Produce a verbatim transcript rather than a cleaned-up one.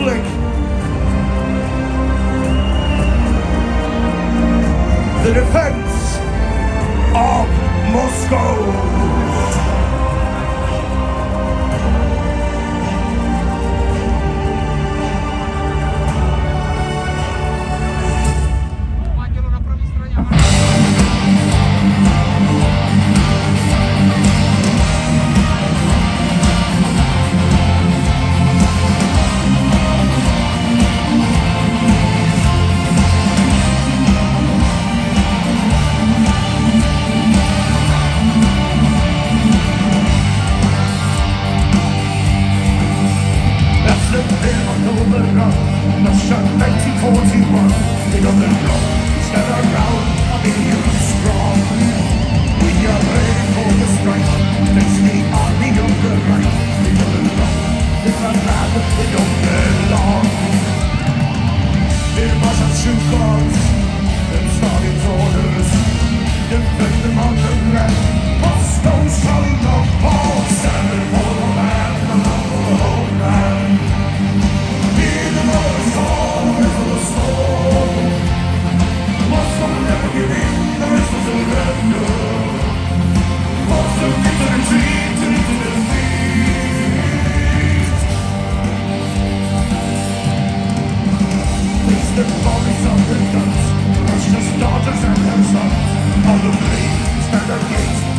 Republic. The defense of Moscow. nineteen forty-one, they don't belong, stand around, I mean you're strong. We are ready for the strike, face the army of the right. They don't belong, it's a land, they don't belong. It was a true cause, and Stalin's orders, defend them on the land. Moscow shall not fall, standing for the land, the homeland. Hear the noise call, for the storm. Moscow will never give in, the rest will surrender. Moscow gives a retreat to defeat. Face the bodies of the guns, Russia's daughters and their sons. On the blade, stand against